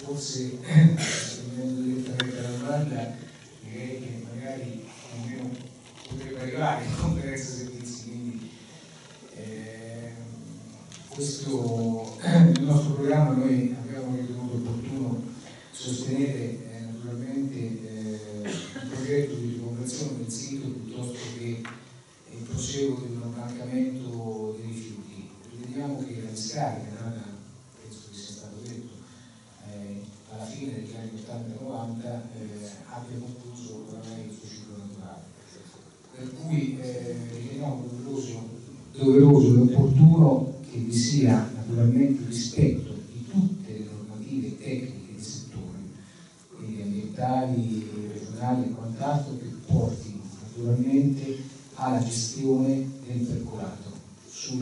forse rispondendo direttamente alla domanda, direi che magari almeno potrebbe arrivare in conferenza servizi, quindi questo nel nostro programma noi abbiamo ritenuto opportuno sostenere naturalmente un progetto di riconversione del sito piuttosto che il proseguo di un abbancamento dei rifiuti. Riteniamo che la discarica, penso che sia stato detto, alla fine degli anni 80-90 abbia concluso oramai il suo ciclo naturale. Per cui riteniamo doveroso e opportuno che vi sia naturalmente rispetto di tutte le normative tecniche del settore, quindi ambientali, regionali e quant'altro, che portino naturalmente alla gestione del percolato sul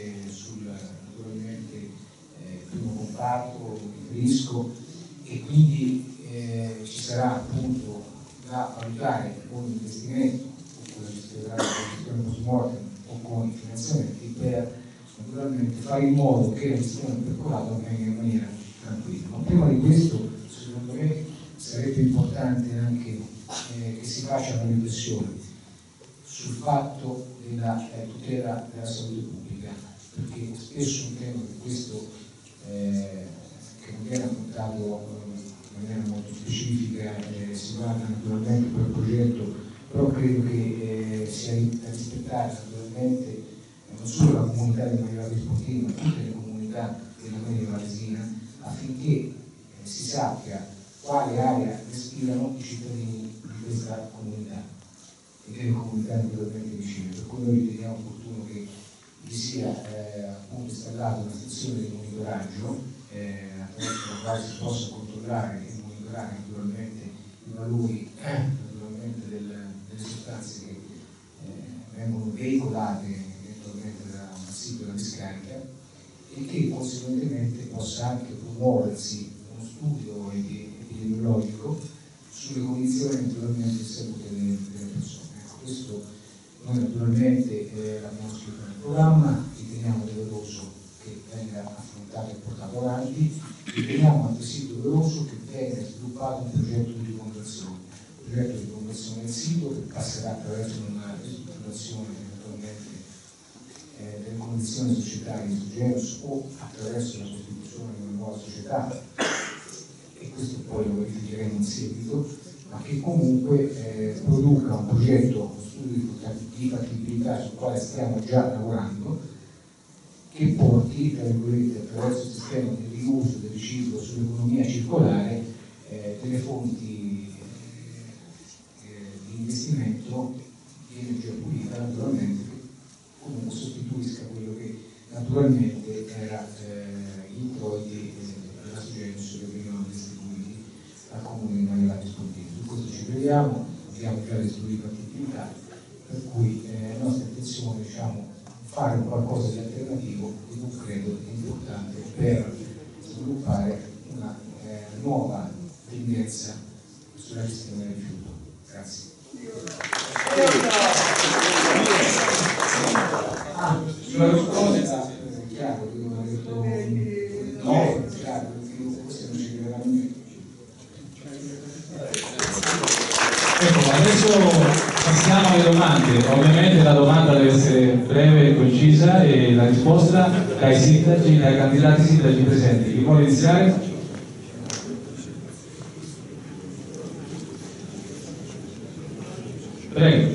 naturalmente primo comparto, riferisco, e quindi ci sarà appunto da valutare con investimento o con la gestione post mortem o con i finanziamenti per naturalmente fare in modo che la gestione del percolato avvenga in maniera tranquilla. Ma prima di questo, secondo me, sarebbe importante anche che si faccia una riflessione sul fatto della tutela della salute pubblica, perché spesso un tema che questo che non viene affrontato in maniera molto specifica, si guarda naturalmente per il progetto, però credo che sia da rispettare naturalmente non solo la comunità di Maiorata Sportiva, ma tutte le comunità della media valesina, affinché si sappia quale area respirano i cittadini di questa comunità e delle comunità naturalmente vicine. Per cui noi riteniamo opportuno che vi sia appunto installata una stazione di monitoraggio attraverso la quale si possa controllare e monitorare naturalmente i valori naturalmente delle sostanze che vengono veicolate eventualmente dal sito della discarica, e che conseguentemente possa anche promuoversi uno studio epidemiologico sulle condizioni naturalmente di salute delle persone. Questo noi naturalmente l'abbiamo scritto nel programma, riteniamo doveroso che venga affrontato e portato avanti, riteniamo altresì doveroso che venga sviluppato un progetto di riconversione del sito, che passerà attraverso una ristrutturazione eventualmente delle condizioni societarie di Genus o attraverso la costituzione di una nuova società, e questo poi lo verificheremo in seguito, ma che comunque produca un progetto, uno studio di fattibilità sul quale stiamo già lavorando, che porti, tra virgolette, attraverso il sistema del riuso, del riciclo, sull'economia circolare, delle fonti di investimento di energia pulita, naturalmente, che comunque sostituisca quello che naturalmente era gli introiti della Sogemus che venivano distribuiti al comune di Maiorata Sportiva. Su questo ci crediamo, abbiamo già degli studi di fattibilità, per cui la nostra intenzione è fare qualcosa di alternativo e non credo importante per sviluppare una nuova tendenza sulla gestione del rifiuto. Grazie. Sulla risposta, chiaro, io ho detto no, chiaro, questo non ci crederà nemmeno. Ecco, adesso passiamo alle domande. Ovviamente la domanda deve essere breve e concisa e la risposta dai sindaci, dai candidati sindaci presenti. Chi vuole iniziare? Prego.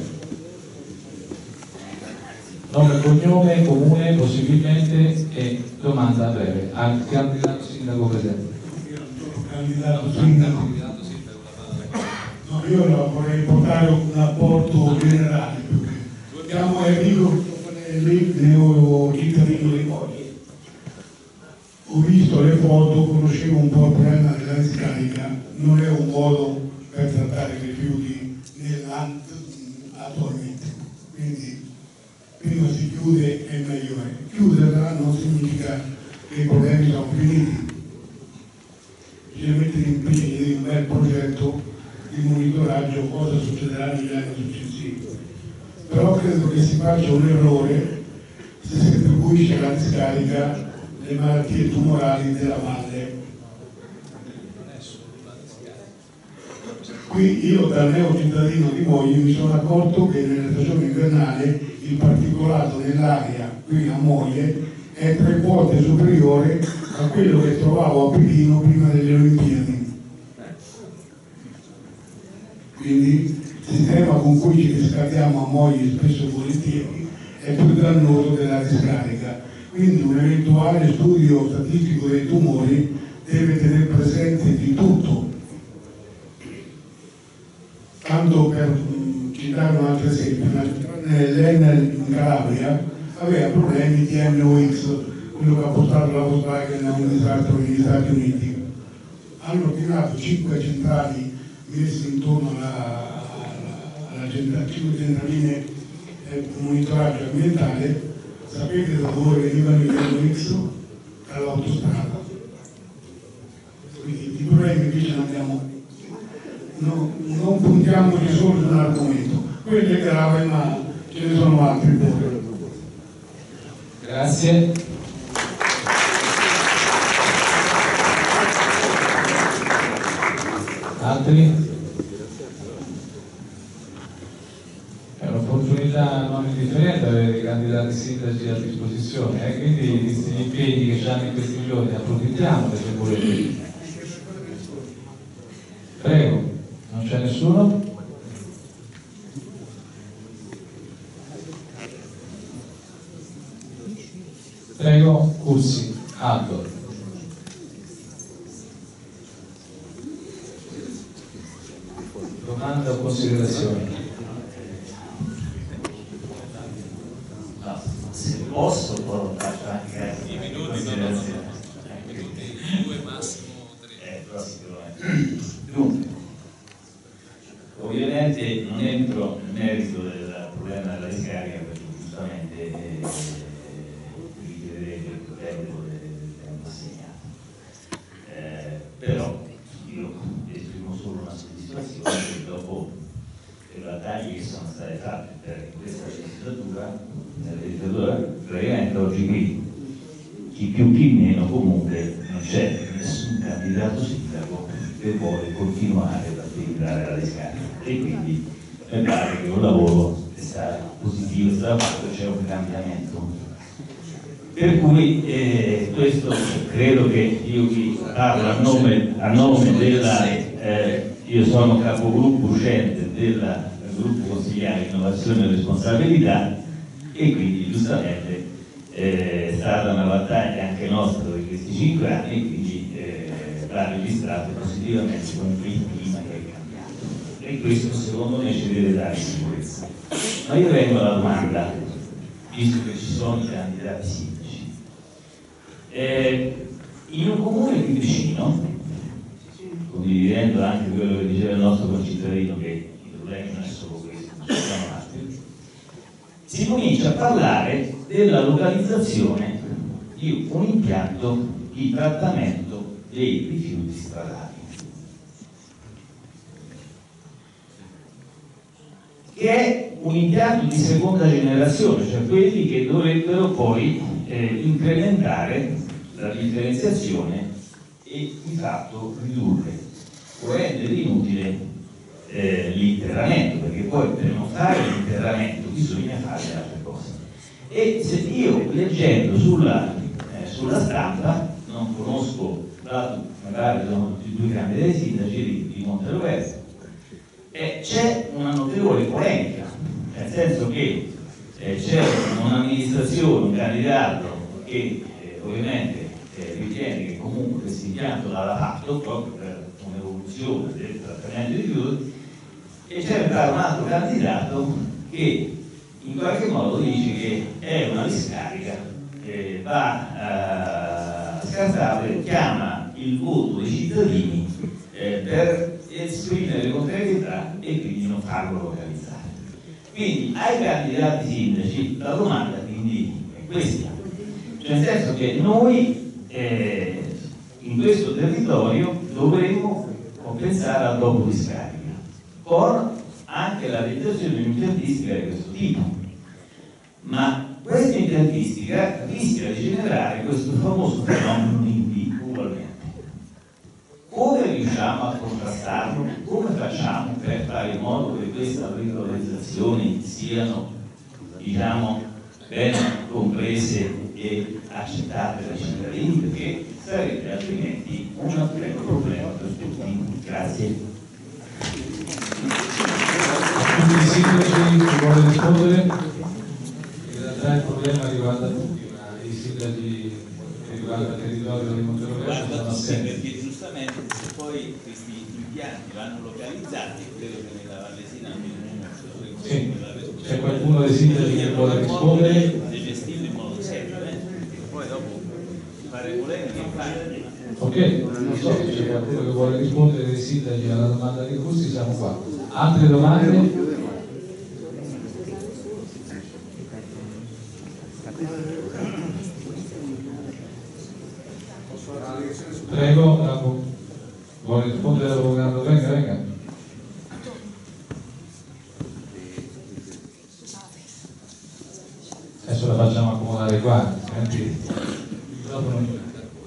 Nome, cognome, comune, possibilmente, e domanda breve al candidato sindaco presente. Candidato sindaco. No, io vorrei portare un apporto generale, perché siamo Enrico Tonelli, cittadino di Fogli. Ho visto le foto, conoscevo un po' il problema della discarica, non è un modo per trattare i rifiuti nell'ANT attualmente, quindi prima si chiude e meglio è. Chiuderla non significa che i problemi sono finiti, bisogna mettere in piedi un bel progetto di monitoraggio cosa succederà negli anni successivi. Però credo che si faccia un errore se si attribuisce alla discarica le malattie tumorali della valle. Qui io da neocittadino di Moglie mi sono accorto che nella stagione invernale il particolato nell'aria qui a Moglie è 3 volte superiore a quello che trovavo a Pechino prima delle Olimpiadi. Quindi il sistema con cui ci riscaldiamo a Moglie spesso e volentieri è più dannoso della discarica. Quindi un eventuale studio statistico dei tumori deve tenere presente di tutto. Tanto per citare un altro esempio, l'Enel in Calabria aveva problemi di NOx, quello che ha portato la Volkswagen a un disastro negli Stati Uniti. Hanno ordinato 5 centrali messe intorno alla 5 centraline monitoraggio ambientale. Sapete da dove venivano gli NOx? Dall'autostrada. Quindi i problemi invece non puntiamoci solo su un argomento, quello è grave ma ce ne sono altri pure. Grazie. Altri? È un'opportunità non indifferente avere i candidati sindaci a disposizione, quindi visti gli impegni che hanno in questi giorni approfittiamo se volete. Prego, non c'è nessuno? Prego, Cursi, Aldo. Domanda o considerazione? No, se posso faccio anche considerazione. Due, massimo 3. Però sicuramente. Dunque, ovviamente non entro nel merito del problema della discarica perché giustamente richiederebbe il tempo del tempo assegnato. Però io esprimo solo una soddisfazione che dopo le battaglie che sono state fatte per questa legislatura, nella legislatura praticamente oggi qui chi più chi meno comunque non c'è nessun candidato sindaco che vuole continuare ad affidare la discarica e quindi mi pare che un lavoro è stato positivo, è stato fatto, c'è un cambiamento. Per cui questo credo che io vi parlo a nome della, io sono capogruppo uscente del gruppo consigliare innovazione e responsabilità e quindi giustamente è stata una battaglia anche nostra di questi 5 anni e quindi va registrato positivamente con il clima che è cambiato e questo secondo me ci deve dare sicurezza. Ma io vengo alla domanda, visto che ci sono i candidati sindaci, in un comune più vicino, condividendo anche quello che diceva il nostro concittadino che i problemi non è solo questo, ci sono altri, si comincia a parlare della localizzazione di un impianto di trattamento dei rifiuti stradali, che è un impianto di seconda generazione, cioè quelli che dovrebbero poi incrementare la differenziazione e di fatto ridurre o rendere inutile l'interramento, perché poi per non fare l'interramento bisogna fare altre cose. E se io leggendo sulla stampa, non conosco, magari sono i 2 candidati sindaci di Monteroverso, c'è una notevole polemica, nel senso che c'è un'amministrazione, un candidato che ovviamente ritiene che comunque questo impianto l'ha fatto proprio per un'evoluzione del trattamento di rifiuti e c'è un altro candidato che in qualche modo dice che è una discarica che va scartata e chiama il voto dei cittadini per esprimere contrarietà e quindi non farlo localizzare. Quindi ai candidati sindaci la domanda quindi è questa, cioè nel senso che noi in questo territorio dovremmo pensare al dopo discarica con anche la realizzazione di un'impiantistica di questo tipo, ma questa impiantistica rischia di generare questo famoso fenomeno NIMBY ugualmente. Come riusciamo riusciamo a contrastarlo? Come facciamo per fare in modo che queste regolarizzazioni siano, diciamo, ben comprese e accettate dai cittadini, perché sarebbe altrimenti un problema per tutti. Grazie. Quindi il sindaci vuole rispondere? In realtà il problema riguarda tutti, ma i sindaci che riguardano il territorio di Monterovello sono assenti. Perché giustamente se poi questi impianti vanno localizzati, credo che nella Vallesina almeno sì. C'è qualcuno dei sindaci che vuole rispondere? Se gestirlo in modo serio, perché poi dopo fare polemiche fare. Ok, non so se c'è qualcuno che vuole rispondere dei sindaci alla domanda di Gusti, siamo qua. Altre domande? Prego, vuole rispondere l'avvocato? Venga. Adesso la facciamo accomodare qua, senti? Dopo non...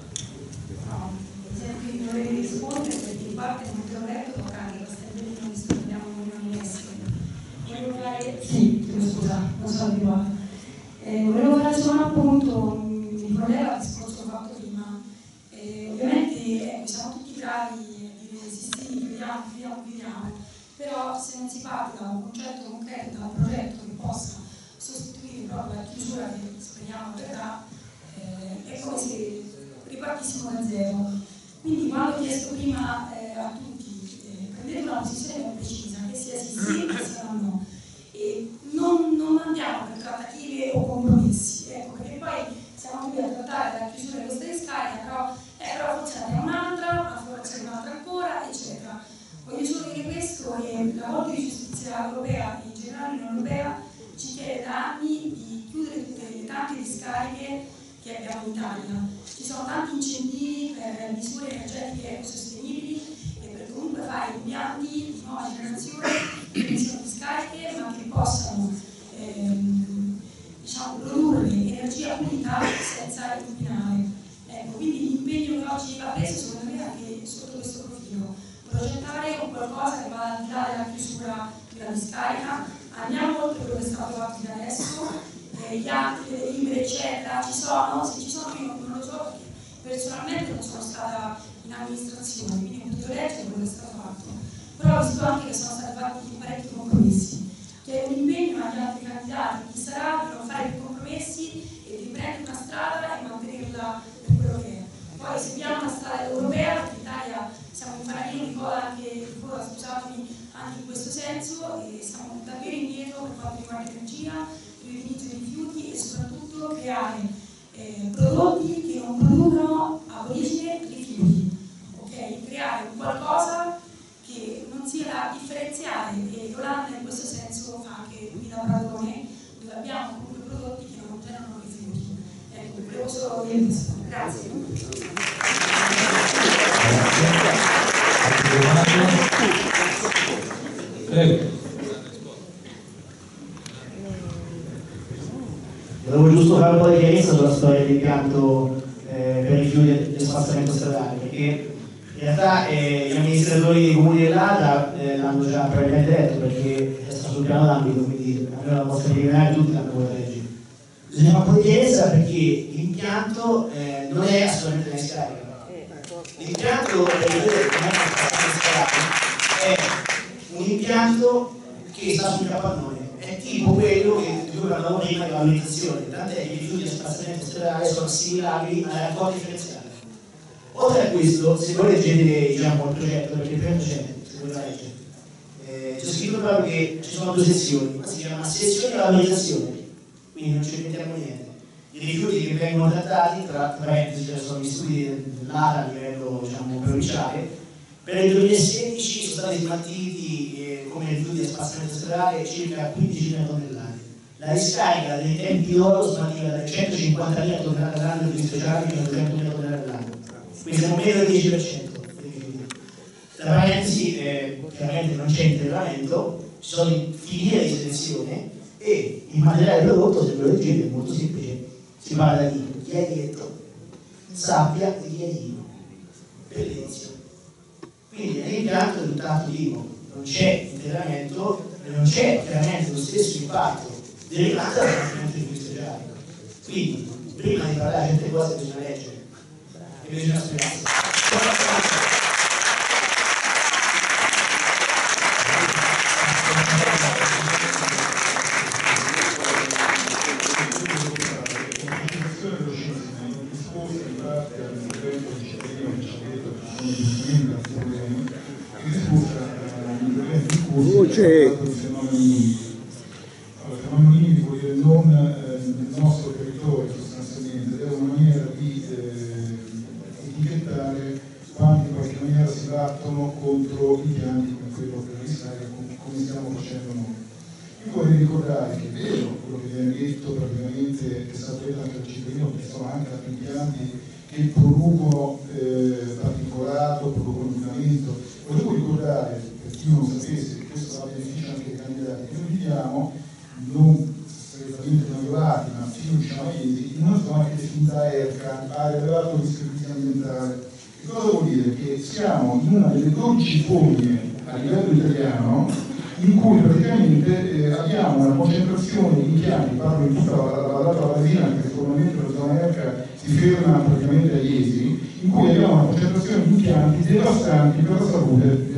Vorrei rispondere perché in parte non ti ho detto toccare Castellino, visto che abbiamo un'unione estera. Volevo fare, sì, scusa, non sono abituata. Volevo fare solo un appunto, mi collega al discorso fatto prima. Ovviamente siamo tutti bravi a dire sì, vediamo, però se non si parte da un concetto concreto, da un progetto che possa sostituire proprio la chiusura che speriamo verrà, è come se ripartissimo da zero. Quindi quando ho chiesto prima a tutti, prendete una posizione ben precisa, che sia sì che sia no, e non andiamo per trattative o compromessi, ecco, perché poi siamo qui a trattare della chiusura di questa discarica, però forse ne abbiamo un'altra, ma forse un'altra ancora, eccetera. Voglio solo dire questo, e la Corte di Giustizia europea e in generale l'Unione Europea ci chiede da anni di chiudere tutte le tante discariche che abbiamo in Italia. Ci sono tanti incentivi per misure energetiche ecosostenibili e per comunque fare impianti di nuova generazione che siano discariche ma che possano diciamo, produrre energia pulita senza inquinare. Ecco, quindi l'impegno che oggi va preso secondo me è anche sotto questo profilo, progettare un qualcosa che va al di là della chiusura di una discarica, andiamo oltre quello che è stato fatto fino adesso. Gli atti, le delibere eccetera ci sono, se ci sono io non lo so perché personalmente non sono stata in amministrazione, quindi ho potuto leggere quello che è stato fatto, però ho visto anche che sono stati fatti parecchi compromessi. Chiedo un impegno agli altri candidati, chi sarà, di non fare più compromessi e di prendere una strada e mantenerla per quello che è. Poi seguiamo una strada europea, perché in Italia siamo in fanalino di coda scusatemi, anche in questo senso, e siamo davvero indietro per quanto riguarda l'energia, l'utilizzo dei rifiuti e soprattutto creare prodotti che non producono a origine rifiuti, ok? Creare qualcosa che non sia da differenziare, e l'Olanda in questo senso fa anche qui da Pratone, dove abbiamo comunque prodotti che non generano rifiuti. Ecco, volevo solo dire questo. Grazie. Prego. Volevo giusto fare un po' di chiarezza sulla storia dell'impianto per rifiuti e del spazzalamento stradale, perché in realtà gli amministratori dei comuni dell'ADA l'hanno già probabilmente detto, perché è stato sul piano d'ambito, quindi almeno la vostra preliminare tutti l'hanno voluto leggere. Bisogna fare un po' di chiarezza perché l'impianto non è assolutamente una discarica. L'impianto per rifiuti del spazzalamento stradale è un impianto che sta sul capannone. È tipo quello di cui parlavo prima di valorizzazione, tant'è che i rifiuti di spazzalamento stradale sono assimilabili alla raccolta differenziale. Oltre a questo, se voi leggete diciamo, il progetto, perché il progetto c'è, se volete leggere, c'è scritto proprio che ci sono due sezioni, si chiama sezione di valorizzazione, quindi non ci inventiamo niente. I rifiuti che vengono trattati, tra parentesi, sono gli studi dell'ARA a livello diciamo, provinciale, per il 2016 sono stati smaltiti come rifiuti di spazzalamento stradale circa 15.000 tonnellate. La discarica dei tempi d'oro smaltiva da 150.000 tonnellate all'anno di rifiuti speciali fino a 200.000 tonnellate all'anno. Quindi siamo meno del 10%. Tra parentesi, chiaramente non c'è intervento, ci sono filiere di selezione e il materiale prodotto, se ve lo leggete, è molto semplice, si parla di ghiaietto, sabbia e ghiaino per l'edizione. Quindi l'impianto è tutt'altro tipo, non c'è interramento e non c'è chiaramente lo stesso impatto derivante dal trattamento di fluido idraulico. Quindi, prima di parlare di certe cose bisogna leggere e bisogna spiegarsi. Fenomeno limite vuol dire non nel nostro territorio sostanzialmente, ed è una maniera di etichettare quanti in qualche maniera si battono contro impianti come quello per risalire, come stiamo facendo noi. Io vorrei ricordare che è vero quello che viene detto praticamente, che è stato detto anche dal cittadino, che sono anche altri impianti che producono particolato, producono inquinamento. Volevo ricordare, per chi non sapesse, che questo va a beneficio anche dei candidati, che noi viviamo non strettamente innamorati, ma fino diciamo a Iesi, in una zona che è definita ERCA, area elevato rischio di crisi ambientale. Che cosa vuol dire? Che siamo in una delle 12 fogne a livello italiano in cui praticamente abbiamo una concentrazione di impianti, parlo di tutta la vallata valesina, che formalmente la zona ERCA si ferma praticamente a Iesi, in cui abbiamo una concentrazione di impianti devastanti per la salute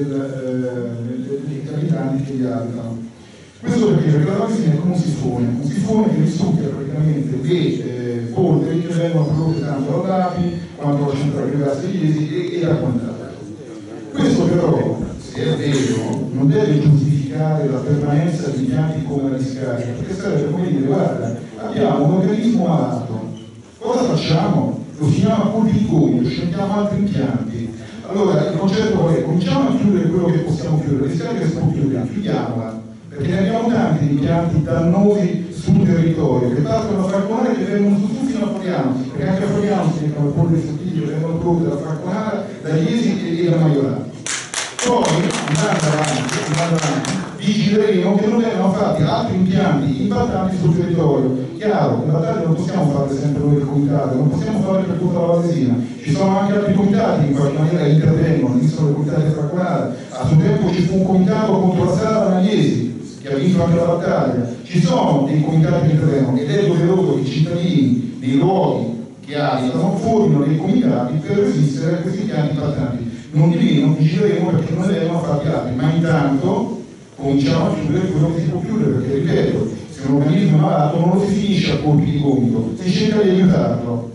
degli abitanti che vi abitano. Questo perché la valesina è come un sifone che risucchia praticamente le polveri che vengono prodotte tanto dall'API quanto dalla centrale di gas di Iesi e da quant'altro. Questo però, se è vero, non deve giustificare la permanenza di impianti come la discarica, perché sarebbe come dire, guarda, abbiamo un organismo malato, cosa facciamo? Lo finiamo a colpi di gomito, scegliamo altri impianti. Allora il concetto qual è? Cominciamo a chiudere quello che possiamo chiudere, la discarica si può chiudere, chiudiamola, perché ne abbiamo tanti di impianti dannosi sul territorio che partono da Falconara e che vengono su fino a Foriano, perché anche a Foriano si mettono le polveri sottili che vengono prodotte da Falconara, da Iesi e da Maiorana. Poi, andando avanti, vigileremo che non vengano fatti altri impianti impattanti sul territorio. Chiaro, le battaglie non possiamo farle sempre noi del comitato, non possiamo farle per tutta la Valesina. Ci sono anche altri comitati che in qualche maniera intervengono, esistono i comitati a Falconara. A suo tempo ci fu un comitato contro la strada a Magliesi, che ha vinto anche la battaglia. Ci sono dei comitati che intervengono ed è doveroso che i cittadini dei luoghi che abitano formino dei comitati per resistere a questi impianti impattanti. Non di meno, vigileremo perché non ne devono fatti altri, ma intanto cominciamo a chiudere quello che si può chiudere, perché ripeto, se un organismo è malato non lo si finisce a colpi di gomito, si cerca di aiutarlo.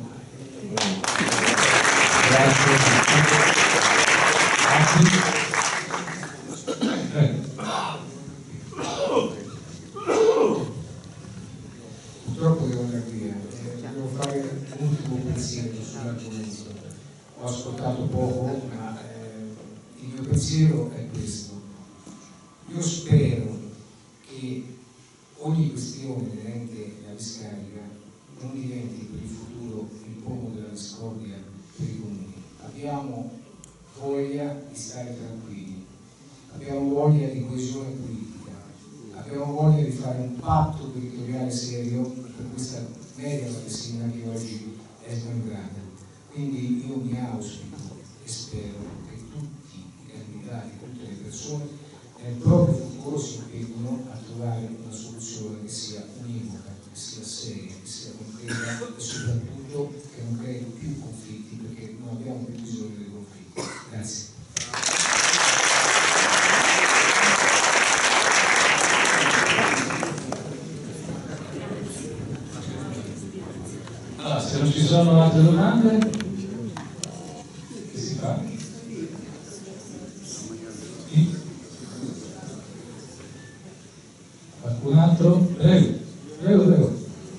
Grazie. Purtroppo devo andare via, devo fare un ultimo pensiero sull'argomento. Ho ascoltato poco, ma il mio pensiero è questo. Io spero che ogni questione inerente alla discarica non diventi per il futuro il pomo della discordia per i comuni. Abbiamo voglia di stare tranquilli, abbiamo voglia di coesione politica, abbiamo voglia di fare un patto territoriale serio per questa media valesina che oggi è smembrata. Quindi io mi auspico e spero che tutti i candidati, tutte le persone nel proprio futuro si impegnino a trovare una soluzione che sia univoca, che sia seria, che sia concreta e soprattutto che non crei più conflitti, perché non abbiamo più bisogno dei conflitti. Grazie. Allora, se non ci sono altre domande, che si fa? Sì? Qualcun altro? Prego, prego, prego.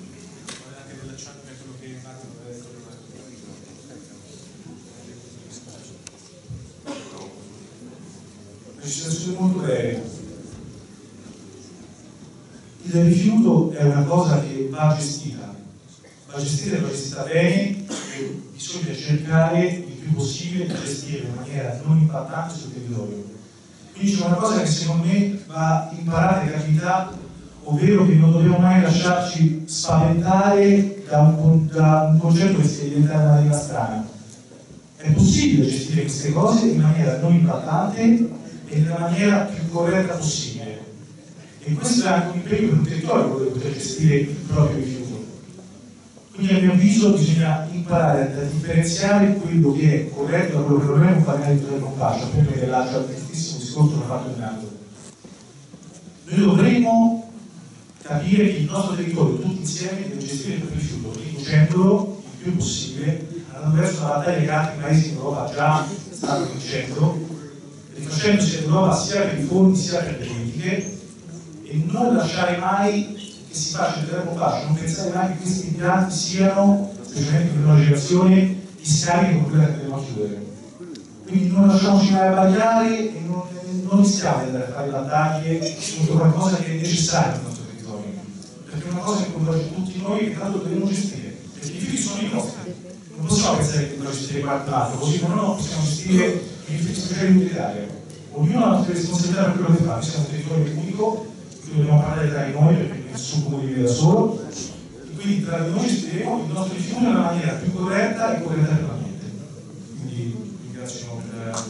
Precisazione molto breve. Il rifiuto è una cosa che va gestita bene e bisogna cercare il più possibile di gestire in maniera non impattante sul territorio. Quindi c'è una cosa che secondo me va imparata e capita, ovvero che non dobbiamo mai lasciarci spaventare da un concetto che si è diventato una deriva strana. È È possibile gestire queste cose in maniera non impattante e nella maniera più corretta possibile. E questo è anche un impegno per un territorio, quello di poter gestire il proprio rifiuto. Quindi a mio avviso bisogna imparare a differenziare quello che è corretto da quello che non è, un pagamento del compascio, appunto che lascia il tristissimo discorso che ho fatto in alto. Noi dovremmo capire che il nostro territorio, tutti insieme, deve gestire il proprio rifiuto, riducendolo il più possibile, andando verso una battaglia che altri paesi in Europa già stanno vincendo, rifacendosi in Europa sia per i fondi sia per le politiche, e non lasciare mai che si faccia il terreno facile, non pensare mai che questi impianti siano, specialmente per una generazione, discariche con quella che dobbiamo chiudere. Quindi non lasciamoci mai abbagliare e non rischiamo di andare a fare battaglie contro qualcosa che è necessario nel nostro territorio, perché è una cosa che coinvolge tutti noi che tanto dobbiamo gestire, perché i rifiuti sono i nostri. Non possiamo pensare che dobbiamo gestire qualcun altro, così come non possiamo gestire i rifiuti speciali utilitari. Ognuno ha la sua responsabilità per quello che fa, noi siamo un territorio unico, quindi dobbiamo parlare tra di noi perché nessun comune vive da solo, e quindi tra di noi gestiremo il nostro rifiuto nella maniera più corretta e corretta per l'ambiente. Quindi ringrazio per la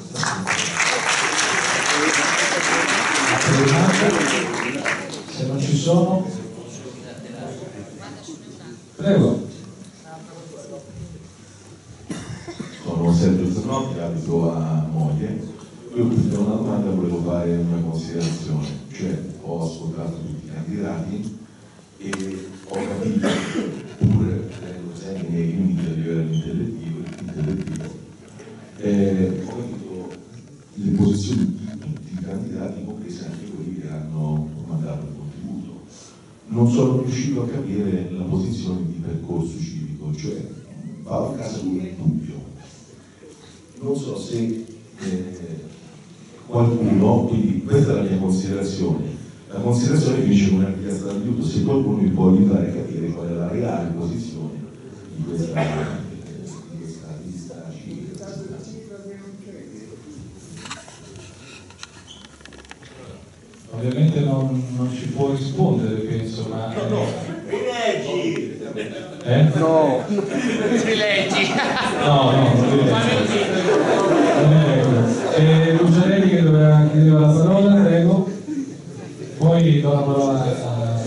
se non ci sono, prego. Sono Sergio Zanotti, abito a Moglie. Io per una domanda volevo fare una considerazione, cioè ho ascoltato tutti i candidati e ho capito, pur tenendo sempre i miei limiti a livello intellettivo, ho capito le posizioni di tutti i candidati, compresi anche quelli che hanno mandato il contributo. Non sono riuscito a capire la posizione di percorso civico, cioè vado a casa con un dubbio. Non so se qualcuno, quindi questa è la mia considerazione. La considerazione finisce con una richiesta d'aiuto, se qualcuno mi può aiutare a capire qual è la reale posizione di questa lista civica. Ovviamente non ci può rispondere, penso, ma... Rileggi! No, Rileggi! no, Lucianelli che chiedeva la parola, prego. Poi do la parola a...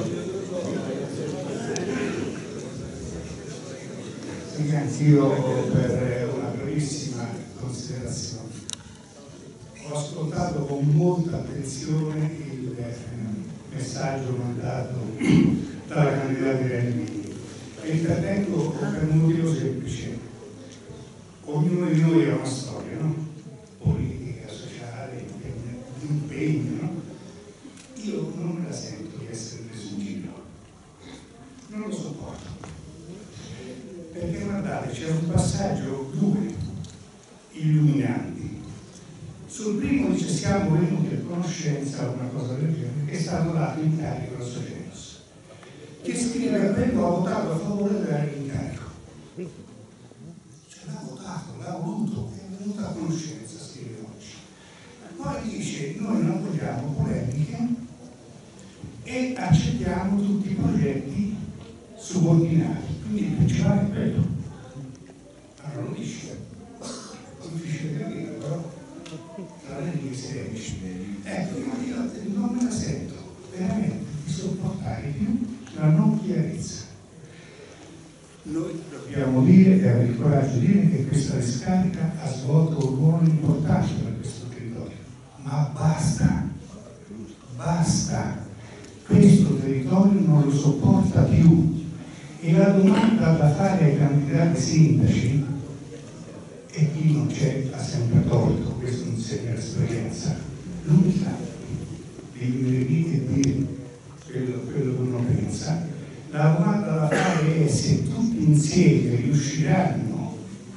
Sì, anch'io per una brevissima considerazione. Ho ascoltato con molta attenzione il messaggio mandato dalla candidata Irene Mini e intervengo per un motivo semplice. Ognuno di noi ha una storia, no? Politica, sociale, di impegno, no? Io non me la sento di essere preso in giro, non lo sopporto, perché guardate, c'è un passaggio due illuminanti. Sul primo dice siamo venuti a conoscenza di una cosa del genere, che è stato dato incarico alla Sogenos, che scrive appena ho votato a favore di dare l'incarico. Cioè l'ha votato, l'ha voluto, è venuto a conoscenza, scrive oggi. Poi dice noi non vogliamo polemiche e accettiamo tutti i progetti subordinati, quindi il principale è quello. Allora lo dice, difficile da dire, però tra le righe si ecco, io non me la sento veramente di sopportare più la non chiarezza. Noi dobbiamo dire e avere il coraggio di dire che questa discarica ha svolto un ruolo importante per questo territorio, ma basta, basta, questo territorio non lo sopporta più. E la domanda da fare ai candidati sindaci, e chi non c'è ha sempre torto, questo insegna l'esperienza, l'unica di vivere lì e dire quello che uno pensa. La domanda da fare è se tutti insieme riusciranno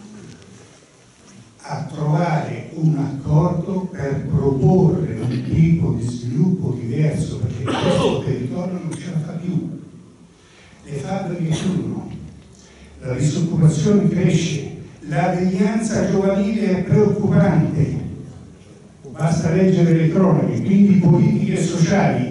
a trovare un accordo per proporre un tipo di sviluppo diverso, perché questo territorio non ce la fa più. Le fabbriche chiudono, la disoccupazione cresce, la devianza giovanile è preoccupante, basta leggere le cronache, quindi politiche sociali.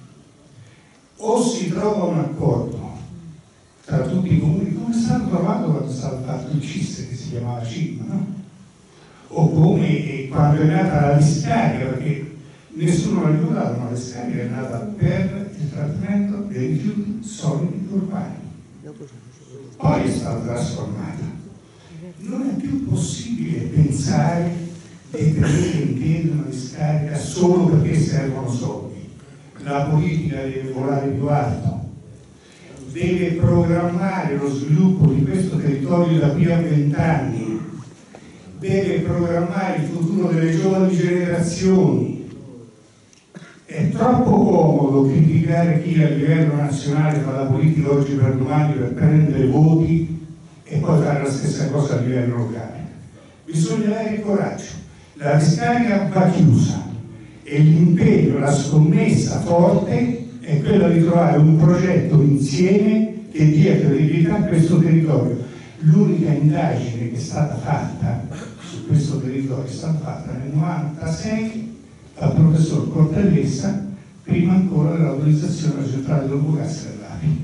O si trova un accordo tra tutti i comuni, come è stato trovato quando è stato fatto il CIS, che si si chiamava CIM, no? O come quando è nata la discarica, perché nessuno l'ha ricordato, ma la discarica è nata per il trattamento dei rifiuti solidi urbani. Poi è stata trasformata. Non è più possibile pensare di tenere in piedi una discarica solo perché servono soldi. La politica deve volare più alto, deve programmare lo sviluppo di questo territorio da qui a 20 anni, deve programmare il futuro delle giovani generazioni. È troppo comodo criticare chi a livello nazionale fa la politica oggi per domani per prendere voti e poi fare la stessa cosa a livello locale. Bisogna avere il coraggio. La discarica va chiusa e l'impegno, la scommessa forte è quella di trovare un progetto insieme che dia credibilità a questo territorio. L'unica indagine che è stata fatta su questo territorio è stata fatta nel 1996 dal professor Cortellessa, prima ancora dell'autorizzazione alla centrale dell'Ugas dell'ARI.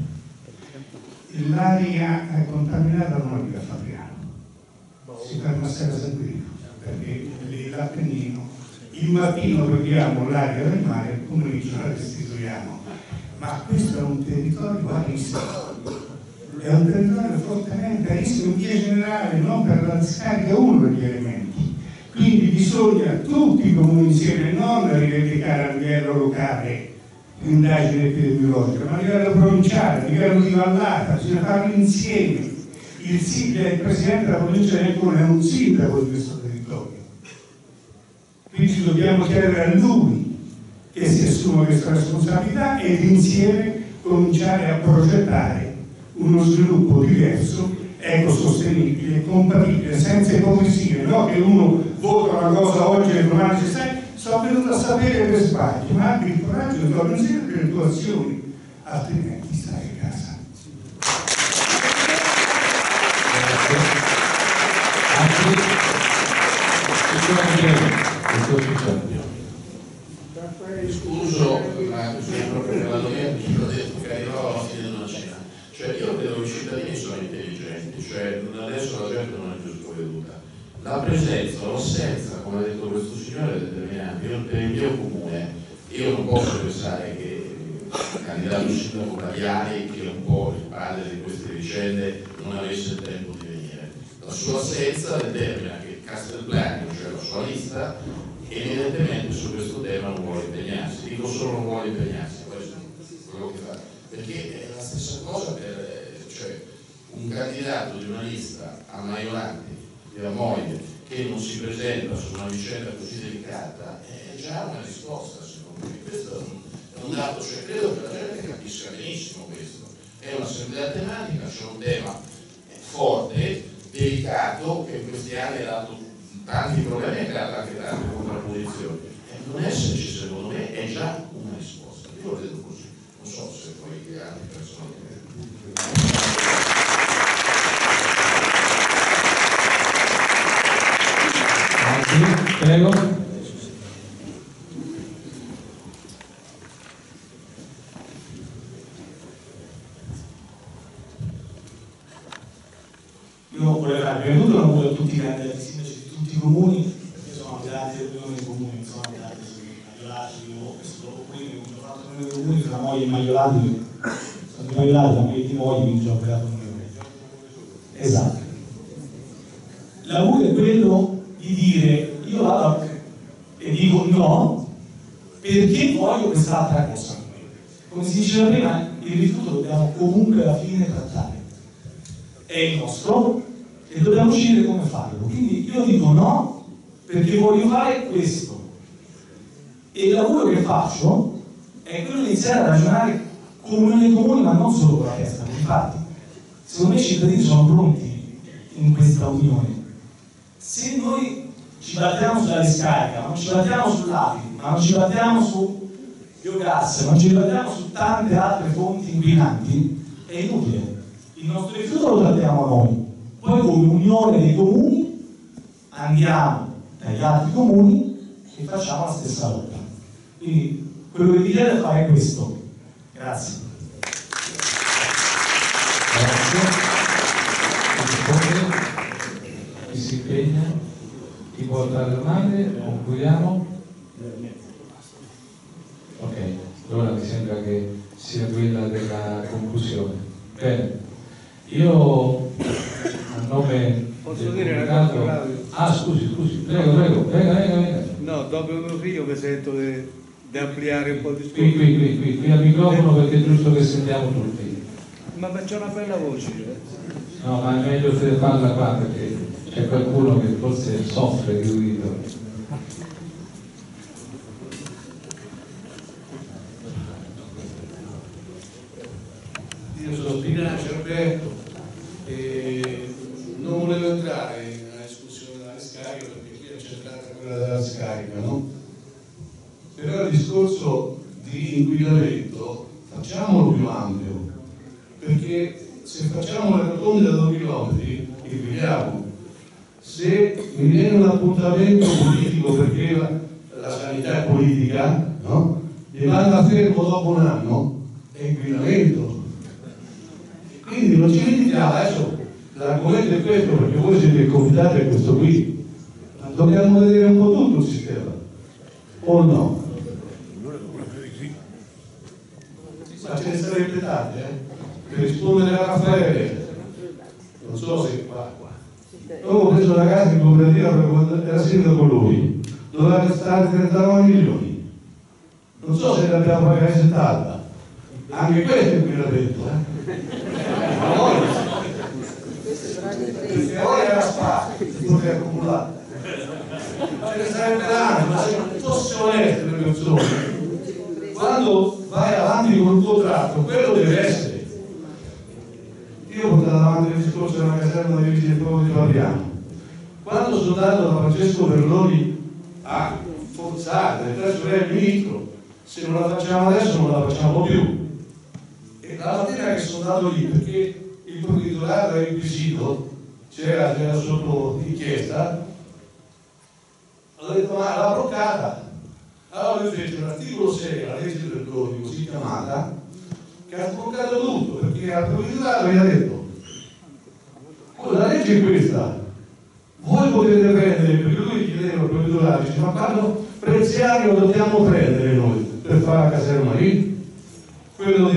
L'aria contaminata non arriva a Fabriano, si ferma a Serra San Guido, perché l'Appennino, il mattino prendiamo l'aria del mare, il pomeriggio la restituiamo. Ma questo è un territorio a rischio, è un territorio fortemente a rischio in via generale, non per la discarica uno degli elementi. Quindi bisogna tutti i comuni insieme non rivendicare a livello locale l'indagine epidemiologica, ma a livello provinciale, a livello di vallata, bisogna farlo insieme. Il presidente della provincia di Ancona è un sindaco di questo territorio, quindi dobbiamo chiedere a lui che si assuma questa responsabilità ed insieme cominciare a progettare uno sviluppo diverso, ecosostenibile, compatibile, senza ipocrisie, no? Che uno vota una cosa oggi e domani si sa, sono venuto a sapere che sbagli, ma abbi il coraggio di farlo insieme per le tue azioni, altrimenti stai a casa. Scuso, ma bisogna proprio nella domanda, l'ho detto che arrivava alla fine di una cena. Cioè io credo che i cittadini sono intelligenti, cioè adesso la gente non è più sprovveduta. La presenza, l'assenza, come ha detto questo signore, è determinante. Io per il mio comune, io non posso pensare che il candidato sindaco Tagliani, che è un po' il padre di queste vicende, non avesse il tempo di venire. La sua assenza determina che Castelblanco, cioè la sua lista, evidentemente su questo tema non vuole impegnarsi. Dico solo non vuole impegnarsi, questo è quello che fa. Perché è la stessa cosa per cioè, un candidato di una lista a Maiorante, della moglie, che non si presenta su una vicenda così delicata, è già una risposta, secondo me. Questo è un dato, cioè credo che la gente capisca benissimo questo. È un'assemblea tematica, c'è un tema forte, delicato, che in questi anni ha dato tanti problemi e ha creato anche tante contrapposizioni. Non esserci, secondo me, è già una risposta. Io lo vedo così, non so se poi gli altri personalmente. Prego. Io volevo fare prima di tutto un augurio a tutti i candidati sindaci di tutti i comuni, perché sono abitanti del riunione dei comuni, non sono abitanti di Maiolati o questo quindi ho fatto il riunione dei comuni tra moglie e Maiolati, sono di Maiolati, ma di moglie, quindi ho operato un riunione. Esatto. L'augurio è quello di dire io vado e dico no perché voglio quest'altra cosa. Come si diceva prima, il rifiuto dobbiamo comunque alla fine trattare. È il nostro e dobbiamo scegliere come farlo. Quindi io dico no perché voglio fare questo. E il lavoro che faccio è quello di iniziare a ragionare con unione comune, ma non solo con la testa. Infatti, secondo me i cittadini sono pronti in questa unione. Se noi ci battiamo sulla discarica, non ci battiamo sull'API, ma non ci battiamo su biogas, non ci battiamo su tante altre fonti inquinanti, è inutile. Il nostro rifiuto lo trattiamo noi, poi come unione dei comuni andiamo dagli altri comuni e facciamo la stessa lotta. Quindi quello che vi chiedo è fare questo. Grazie. chi si impegna? Chi può alzare la mano? Concludiamo? Ok, allora mi sembra che sia quella della conclusione. Bene, io a nome posso dire una cosa, Claudio? Ah, scusi, prego, venga. No, dopo mio figlio mi sento di ampliare un po' il discorso. Qui al microfono, perché è giusto che sentiamo tutti. Ma c'è una bella voce. No, ma è meglio se parla qua, perché c'è qualcuno che forse soffre di udito. Io sono Spinaci Alberto e non volevo entrare nella discussione della discarica perché qui è centrata quella della scarica, no? Però il discorso di inquinamento facciamolo più ampio, perché se facciamo le rotonde da 2 chilometri inquiniamo. Se mi viene un appuntamento politico perché la sanità è politica, no? Mi manda fermo dopo un anno, è inquinamento. Quindi non ci limitiamo, adesso l'argomento è questo perché voi siete il comitato è questo qui, ma dobbiamo vedere un po' tutto il sistema, o no? Ma ce ne sarebbe tante, per rispondere a Raffaele, non so se qua. Ho preso una casa in cooperativa per quando era sindaco con lui, doveva costare 39 milioni, non so se ne abbiamo pagati 70, anche questo è inquinamento, perché ora era spazio tutto è accumulato, ce ne sarebbe tanto, ma se non fosse oneste le persone, quando vai avanti con il tuo tratto, quello deve essere. Io ho portato avanti il discorso della caserma dei vigili del fuoco di Fabriano. Quando sono andato da Francesco Perloni a forzare presso lei il ministro, se non la facciamo adesso non la facciamo più. E la mattina che sono andato lì, perché il provveditorato era inquisito, c'era sotto inchiesta, ho detto ma l'ha bloccata. Allora lui fece un articolo 6, la legge del codice così chiamata, che ha sbloccato tutto, perché al provveditorato gli ha detto la legge è questa, voi potete prendere, perché lui chiedeva al provveditorato, dice ma quando Preziani lo dobbiamo prendere noi per fare la caserma lì? Quello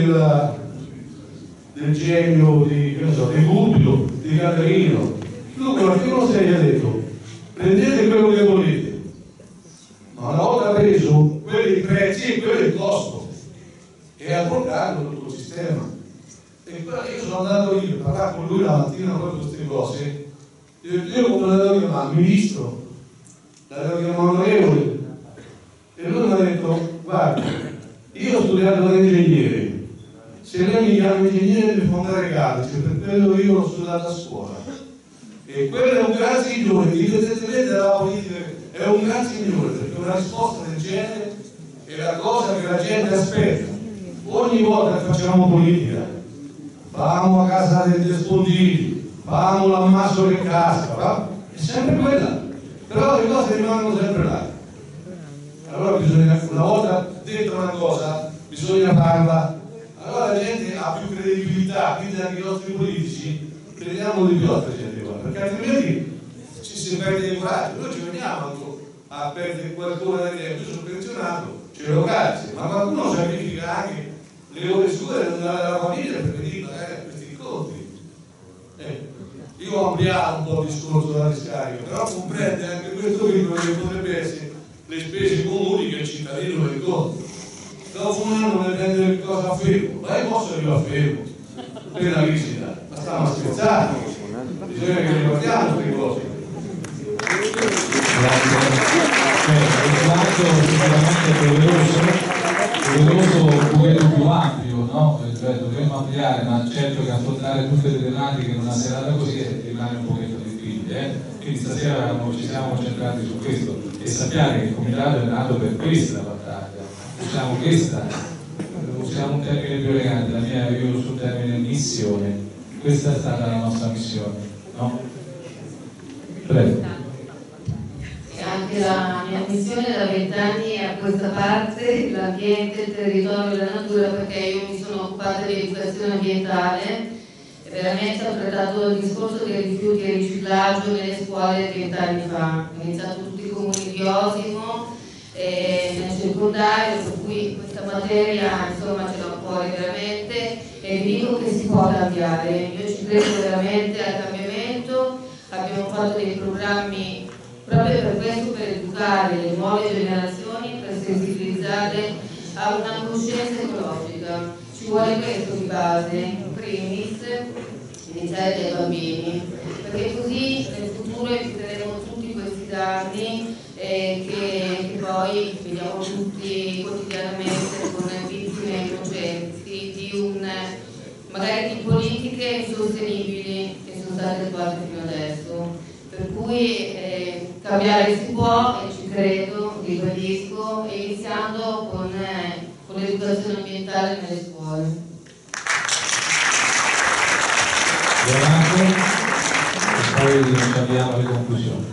del genio di, che ne so, di Gubbio, di Caterino. Lui con l'articolo 6 ha detto prendete quello che volete, ma una volta preso quelli i prezzi e quello il costo, e ha bloccato tutto il sistema. E io sono andato lì per parlare con lui la mattina proprio queste cose. Io come la devo chiamare ministro, la devo chiamare onorevole, e lui mi ha detto guarda, io ho studiato da ingegnere, se lei mi chiama ingegnere mi fa andare cadice, per quello io l'ho studiato a scuola, e quello è un gran signore, indipendentemente dalla politica, è un gran signore, perché una risposta del genere è la cosa che la gente aspetta. Ogni volta che facciamo politica, vamo a casa degli spondili, vamo l'ammasso che casca, è sempre quella, però le cose rimangono sempre là. Allora bisogna, una volta detto una cosa, bisogna farla, allora la gente ha più credibilità, quindi anche i nostri politici crediamo di più a questa gente qua, perché altrimenti ci si perde il coraggio. Noi ci veniamo a perdere qualcuno da tempo, io sono pensionato, ce l'ho grazie, ma qualcuno sacrifica anche le ore sue della famiglia per venire a pagare questi incontri. Io ho ampliato un po' il discorso della discarica, però comprende anche questo che potrebbe essere le spese comuni che il cittadino le incontra. Dopo un anno deve prendere che cosa a fermo, ma io posso arrivare a fermo per la visita, ma stiamo scherzando, bisogna che ne guardiamo queste cose. Il quadro sicuramente doveroso un pochettino più ampio, no? Cioè, dovremmo ampliare, ma certo che affrontare tutte le tematiche in una serata così rimane un pochettino difficile. Quindi stasera ci siamo concentrati su questo e sappiate che il comitato è nato per questa battaglia. Usiamo questa, usiamo un termine più elegante, io uso il termine missione. Questa è stata la nostra missione, no? Prego. Anche la mia missione da 20 anni è a questa parte, l'ambiente, il territorio e la natura, perché io mi sono occupata di educazione ambientale veramente ho trattato il discorso dei rifiuti e riciclaggio nelle scuole 20 anni fa. Ho iniziato tutti i comuni di Osimo nel secondario, per cui questa materia insomma ce l'ho a cuore veramente e vi dico che si può cambiare. Io ci credo veramente al cambiamento, abbiamo fatto dei programmi proprio per questo, per educare le nuove generazioni, per sensibilizzarle a una coscienza ecologica. Ci vuole questo di base, in primis, iniziare dai bambini, perché così nel futuro eviteremo tutti questi danni che poi vediamo tutti quotidianamente con vittime innocenti magari di politiche insostenibili che sono state fatte fino adesso. Per cui cambiare si può e ci credo, ribadisco, iniziando con l'educazione ambientale nelle scuole. Grazie. E poi abbiamo le conclusioni.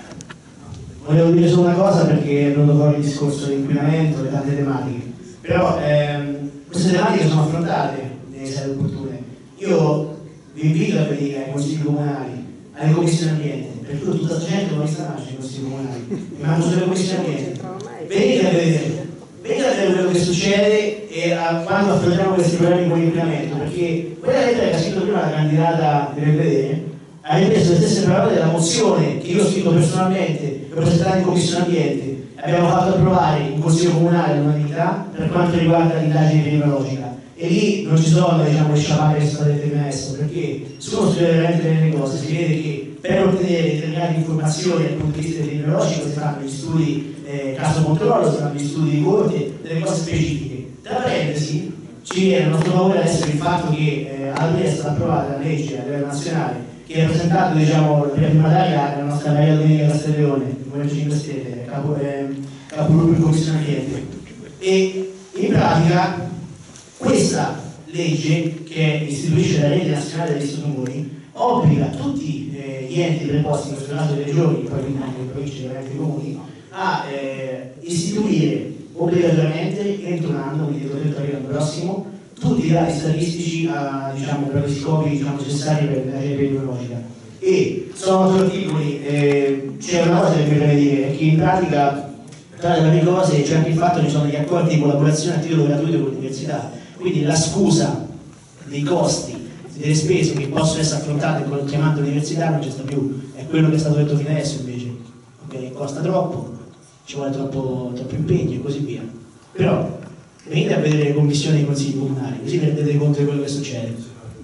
Volevo dire solo una cosa perché è venuto fuori il discorso dell'inquinamento, le tante tematiche, però queste tematiche sono affrontate nelle sedi opportune. Io vi invito a venire ai consigli comunali, alle commissioni ambiente, perché tutta la gente non sta nascendo nei consigli comunali, ma non sulle commissioni ambiente. Venite a vedere quello che succede e quando affrontiamo questi problemi con l'inquinamento, perché quella lettera che ha scritto prima la candidata deve vedere ha ripreso le stesse parole della mozione che io ho scritto personalmente per presentare in commissione ambiente. Abbiamo fatto approvare in consiglio comunale l'unanimità per quanto riguarda l'indagine epidemiologica e lì non ci sono le sciamate che sono state dette adesso, perché se uno studia veramente bene le cose si vede che per ottenere determinate informazioni dal punto di vista epidemiologico si fanno gli studi caso controllo, si fanno gli studi di corte, delle cose specifiche. Tra parentesi ci viene il nostro favore adesso il fatto che è stata approvata la legge a livello nazionale che ha presentato la firmataria la nostra Maria Domenica Castelleone, il Movimento 5 Stelle, capogruppo in commissione ambiente. E in pratica questa legge che istituisce la rete nazionale degli studi comuni obbliga tutti gli enti preposti, in questo caso le regioni, poi anche le province e anche i comuni, a istituire obbligatoriamente entro un anno, quindi l'anno prossimo, tutti i dati statistici per gli scopi necessari per la rete epidemiologica. E sono 8 articoli, c'è una cosa che mi preme dire, è che in pratica tra le varie cose c'è anche il fatto che ci sono gli accordi di collaborazione a titolo gratuito con l'università, quindi la scusa dei costi, delle spese che possono essere affrontate chiamando l'università non c'è sta più, è quello che è stato detto fino adesso invece, okay? Costa troppo, ci vuole troppo impegno e così via. Però venite a vedere le commissioni dei consigli comunali, così vi rendete conto di quello che succede.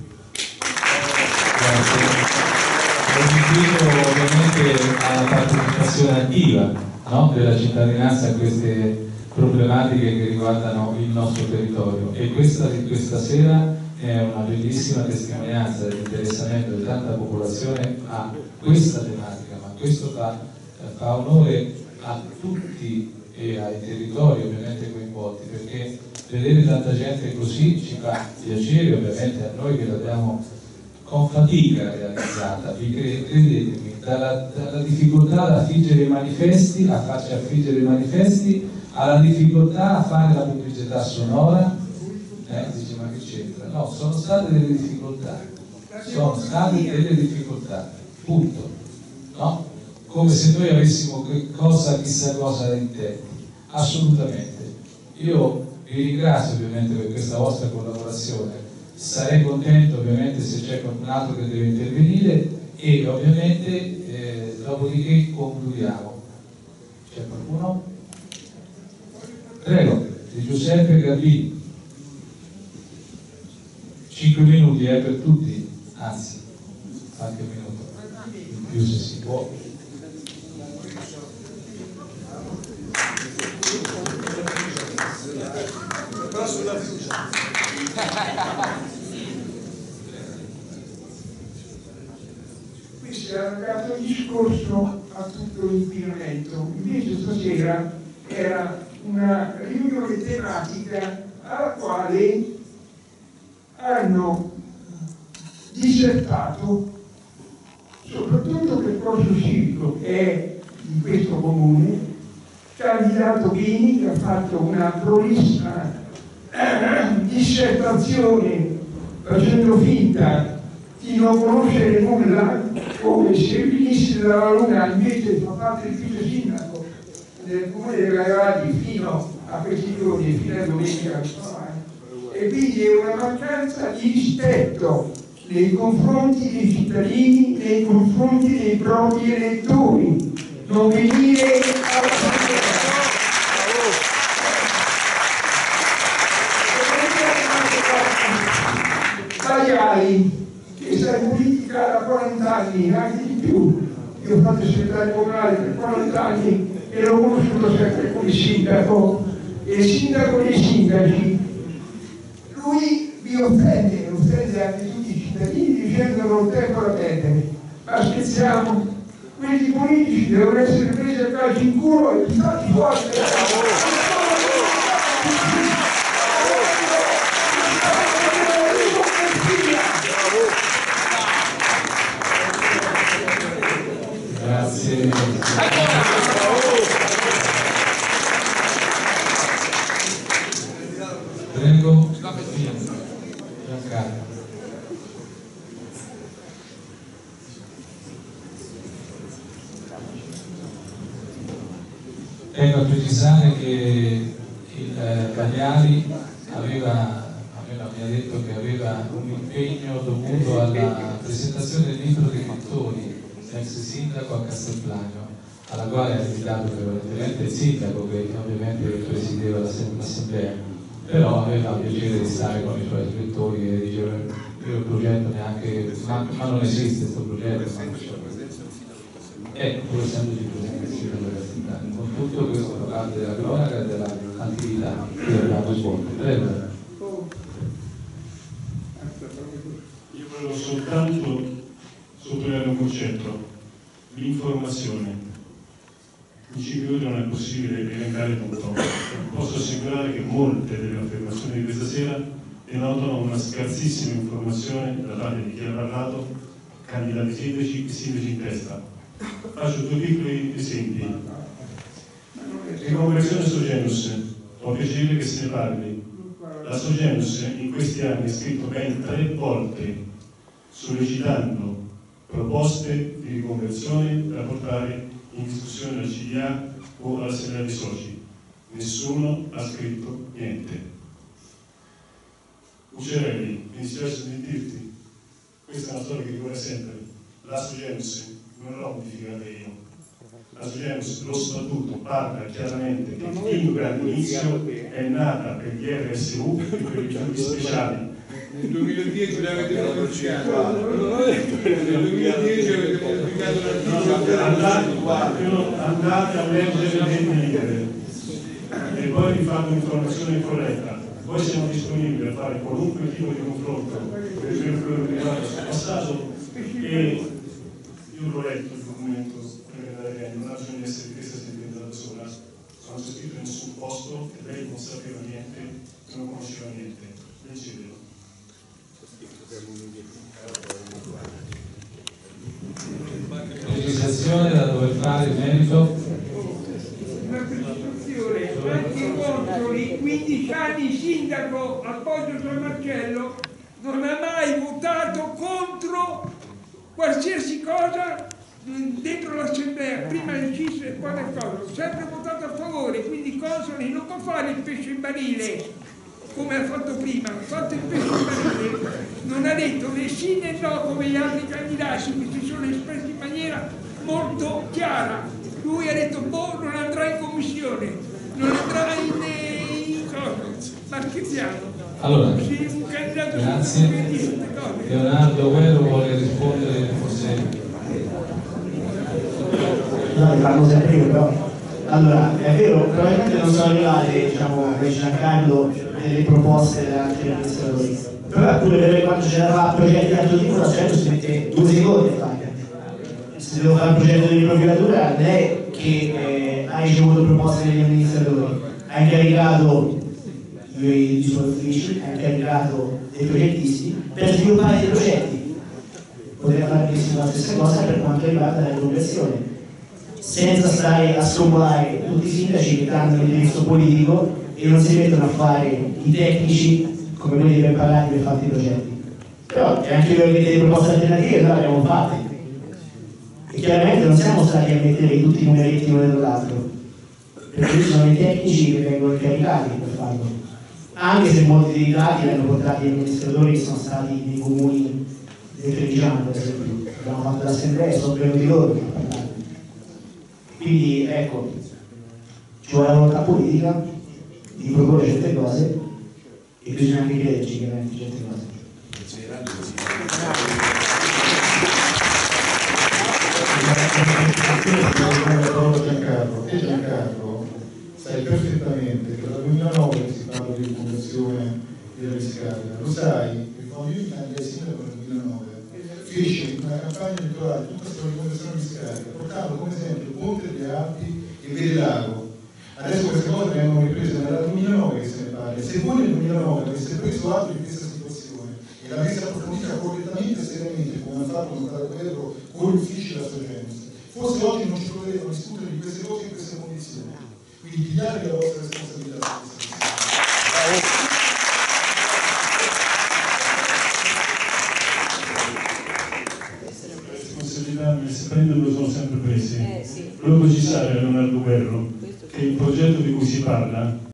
Grazie. Invito ovviamente alla partecipazione attiva, no, della cittadinanza a queste problematiche che riguardano il nostro territorio e questa di questa sera è una bellissima testimonianza dell'interessamento di tanta popolazione a questa tematica, ma questo fa onore a tutti e ai territori ovviamente coinvolti, perché vedere tanta gente così ci fa piacere ovviamente a noi che l'abbiamo con fatica realizzata, credetemi, dalla difficoltà ad affiggere i manifesti, a farci affiggere i manifesti, alla difficoltà a fare la pubblicità sonora, dice ma che c'entra? No, sono state delle difficoltà, punto, no? Come se noi avessimo chissà cosa da intenti, assolutamente. Io vi ringrazio ovviamente per questa vostra collaborazione, sarei contento ovviamente se c'è qualcun altro che deve intervenire e ovviamente dopodiché concludiamo. C'è qualcuno? Prego, di Giuseppe Garbini. 5 minuti per tutti, anzi qualche minuto in più se si può. Qui si è allargato il discorso a tutto l'inquinamento, invece stasera era una riunione tematica alla quale hanno dissertato soprattutto per il corso civico che è in questo comune, candidato Ghini che ha fatto una prolissa dissertazione facendo finta di non conoscere nulla, come se venisse dalla Luna, invece fa parte del vice sindaco del comune dei Gaiati fino a questi giorni, fino a domenica, e quindi è una mancanza di rispetto nei confronti dei cittadini, nei confronti dei propri elettori, non venire alla Tagliari, che sta in politica da 40 anni, anche di più. Io ho fatto il segretario comunale per 40 anni e l'ho conosciuto sempre come sindaco, e il sindaco dei sindaci. Lui vi offende anche tutti i cittadini dicendo che non tempo da perdere. Ma scherziamo, questi politici devono essere presi a calci in culo e stati fuori Grazie. Prego. Giancarlo. Tengo a precisare che il Cagliari mi ha detto che aveva un impegno dovuto alla presentazione del libro dei fattori, ex sindaco a Castelplanio, alla quale ha invitato prevalentemente il sindaco, che ovviamente presiedeva l'assemblea, però aveva piacere di stare con i suoi scrittori e diceva: io il progetto neanche, ma non esiste questo progetto, pur essendoci presente il sindaco di Castelplanio. Con tutto questo fa parte della cronaca e dell'attività che abbiamo svolto. Prego. Io volevo soltanto sottolineare un concetto: l'informazione. In 5 minuti non è possibile elencare tutto. Posso assicurare che molte delle affermazioni di questa sera denotano una scarsissima informazione da parte di chi ha parlato, candidati sindaci e sindaci in testa. Faccio 2 piccoli esempi. In conversione Sogenus, ho piacere che se ne parli. La Sogenus in questi anni ha scritto ben 3 volte sollecitando proposte di riconversione da portare in discussione alla CDA o all'assemblea dei soci. Nessuno ha scritto niente. Uccerelli, mi dispiace sentirti, questa è una storia che ricorre sempre. La Sogenus non l'ho modificata io. La Sogenus, lo statuto parla chiaramente che fin dall'inizio è nata per gli RSU e per i giorni speciali. Nel 2010 l'avete modificato. Nel 2010 avete modificato l'articolo. Andate a leggere le delibere e poi vi fate un'informazione corretta. Poi siamo disponibili a fare qualunque tipo di confronto per quello che riguarda il passato, e io l'ho letto il documento, non ha bisogno di essere questa sentenza da sola, non c'è scritto in nessun posto e lei non sapeva niente, non conosceva niente. Leggetelo. Precisazione da dover fare in merito. Una precisazione, anche contro i 15 anni sindaco Appoggio San Marcello non ha mai votato contro qualsiasi cosa dentro l'assemblea, prima il CIS e poi le cose, sempre votato a favore, quindi Consoli non può fare il pesce in barile come ha fatto prima, ha fatto il pesce in barile, non ha detto né sì né no come gli altri candidati che si sono espressi in maniera molto chiara. Lui ha detto boh, non andrà in commissione, non andrà in cosa, ma scherziamo. Allora, un candidato grazie. Leonardo Guerro vuole rispondere forse. No, li parlo sempre io, però. Allora, è vero, probabilmente non sono arrivate, diciamo, come Giancarlo, delle proposte da altri amministratori. Però è pure vero che quando c'era progetti di altro tipo, la gente si mette 2 secondi a fare. Se devo fare un progetto di procuratura, non è che hai ricevuto proposte degli amministratori, hai incaricato i suoi uffici, hai incaricato dei progettisti per sviluppare dei progetti. Poteva fare benissimo la stessa cosa per quanto riguarda la conversione, senza stare a stombolare tutti i sindaci che hanno l'indirizzo politico e non si mettono a fare i tecnici come quelli ben pagati per fare i progetti. Però è anche vero che delle proposte alternative noi le abbiamo fatte. E chiaramente non siamo stati a mettere tutti i numeretti uno dietro l'altro, perché ci sono i tecnici che vengono incaricati per farlo. Anche se molti dei dati li hanno portati gli amministratori che sono stati nei comuni del Trevigiano, per esempio. Abbiamo fatto l'assemblea, sono venuti loro a parlare. Quindi ecco, ci vuole la volontà politica di proporre certe cose e bisogna anche crederci chiaramente certe cose. Giancarlo, sai perfettamente che dal 2009 si parla di riconversione della discarica, lo sai che quando io mi candidai sindaco nel 2009 feci una campagna elettorale tutta sulla riconversione di discarica, portando come esempio Ponte delle Alpi e Vede-Lago. Adesso queste cose vengono riprese nel 2009 che se ne parla. Se voi nel 2009 aveste preso atto di questa situazione e l'aveste approfondita correttamente e seriamente, come ha fatto un padre Pedro con gli uffici della sua gente, forse oggi non ci troveremo a discutere di queste cose in queste condizioni. Quindi pigliate la vostra responsabilità su questa questione. Le responsabilità se prendono sono sempre prese. Volevo precisare a Leonardo Guerro che il progetto di cui si parla